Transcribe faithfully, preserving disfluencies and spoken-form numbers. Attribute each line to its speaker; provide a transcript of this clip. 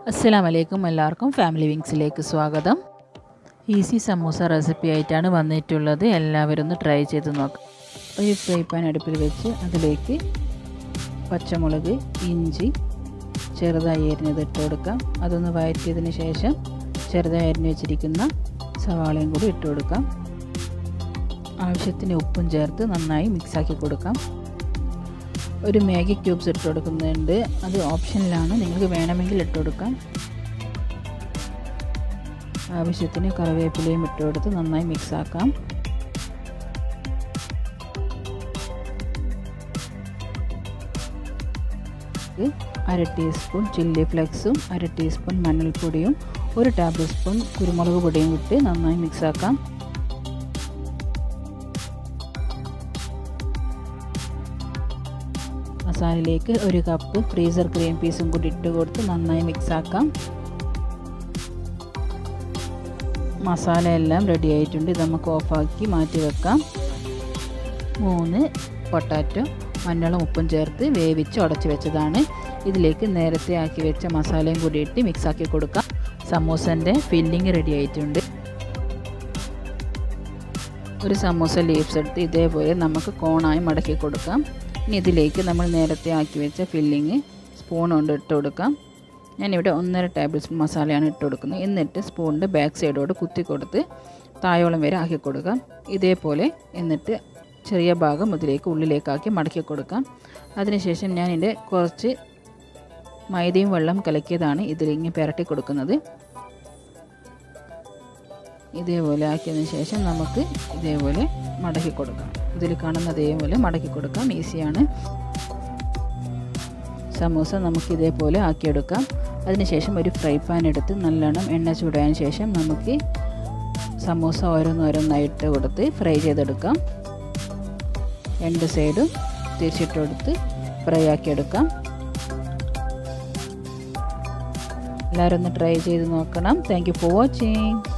Speaker 1: അസ്സലാമലൈക്കും, എല്ലാവർക്കും ഫാമിലി വിങ്സിലേക്ക് സ്വാഗതം. ഈസി സമൂസ റെസിപ്പി ആയിട്ടാണ് വന്നിട്ടുള്ളത്. എല്ലാവരും ഒന്ന് ട്രൈ ചെയ്ത് നോക്കാം. ഒരു ഫ്രൈ പാൻ അടുപ്പിൽ വെച്ച് അതിലേക്ക് പച്ചമുളക്, ഇഞ്ചി ചെറുതായി അരിഞ്ഞത് ഇട്ട് കൊടുക്കാം. അതൊന്ന് വഴറ്റിയതിന് ശേഷം ചെറുതായി അരിഞ്ഞ് വെച്ചിരിക്കുന്ന സവാളയും കൂടി ഇട്ട് കൊടുക്കാം. ആവശ്യത്തിന് ഉപ്പും ചേർത്ത് നന്നായി മിക്സാക്കി കൊടുക്കാം. ഒരു മാഗി ക്യൂബ്സ് ഇട്ട് കൊടുക്കുന്നുണ്ട്, അത് ഓപ്ഷനിലാണ്, നിങ്ങൾക്ക് വേണമെങ്കിൽ ഇട്ട് കൊടുക്കാം. ആവശ്യത്തിന് കറിവേപ്പിലയും ഇട്ട് കൊടുത്ത് നന്നായി മിക്സാക്കാം. അര ടീസ്പൂൺ ചില്ലി ഫ്ലെക്സും അര ടീസ്പൂൺ മഞ്ഞൾപ്പൊടിയും ഒരു ടേബിൾ സ്പൂൺ കുരുമുളക് പൊടിയും ഇട്ട് നന്നായി മിക്സാക്കാം. മസാലയിലേക്ക് ഒരു കപ്പ് ഫ്രീസർ ക്രീം പീസും കൂടി ഇട്ട് കൊടുത്ത് നന്നായി മിക്സാക്കാം. മസാല എല്ലാം റെഡി ആയിട്ടുണ്ട്. ഇത് നമുക്ക് ഓഫാക്കി മാറ്റി വെക്കാം. മൂന്ന് പൊട്ടാറ്റോ മഞ്ഞളും ഉപ്പും ചേർത്ത് വേവിച്ച് ഉടച്ച് വെച്ചതാണ്. ഇതിലേക്ക് നേരത്തെ ആക്കി വെച്ച മസാലയും കൂടി ഇട്ട് മിക്സാക്കി കൊടുക്കാം. സമൂസൻ്റെ ഫില്ലിങ് റെഡി ആയിട്ടുണ്ട്. ഒരു സമൂസ ലീവ്സ് എടുത്ത് ഇതേപോലെ നമുക്ക് കോണായി മടക്കി കൊടുക്കാം. ഇനി ഇതിലേക്ക് നമ്മൾ നേരത്തെ ആക്കി വെച്ച ഫില്ലിങ് സ്പൂൺ കൊണ്ട് ഇട്ട് കൊടുക്കാം. ഞാനിവിടെ ഒന്നര ടേബിൾ സ്പൂൺ മസാലയാണ് ഇട്ട് കൊടുക്കുന്നത്. എന്നിട്ട് സ്പൂണിൻ്റെ ബാക്ക് സൈഡോട് കുത്തി കൊടുത്ത് തായോളം വരെ ആക്കി കൊടുക്കാം. ഇതേപോലെ എന്നിട്ട് ചെറിയ ഭാഗം ഇതിലേക്ക് ഉള്ളിലേക്കാക്കി മടക്കി കൊടുക്കാം. അതിനുശേഷം ഞാനിവിടെ കുറച്ച് മൈദയും വെള്ളം കലക്കിയതാണ് ഇതിലിങ്ങനെ പുരട്ടി കൊടുക്കുന്നത്. ഇതേപോലെ ആക്കിയതിന് ശേഷം നമുക്ക് ഇതേപോലെ മടക്കി കൊടുക്കാം. ഇതിൽ കാണുന്ന അതേപോലെ മടക്കി കൊടുക്കാം. ഈസിയാണ്. സമൂസ നമുക്ക് ഇതേപോലെ ആക്കിയെടുക്കാം. അതിനുശേഷം ഒരു ഫ്രൈ പാൻ എടുത്ത് നല്ലോണം എണ്ണ ചൂടായതിനു ശേഷം നമുക്ക് സമൂസ ഓരോന്നോരോന്നായിട്ട് കൊടുത്ത് ഫ്രൈ ചെയ്തെടുക്കാം. രണ്ട് സൈഡും തിരിച്ചിട്ട് കൊടുത്ത് ഫ്രൈ ആക്കിയെടുക്കാം. എല്ലാവരും ഒന്ന് ട്രൈ ചെയ്ത് നോക്കണം. Thank you for watching.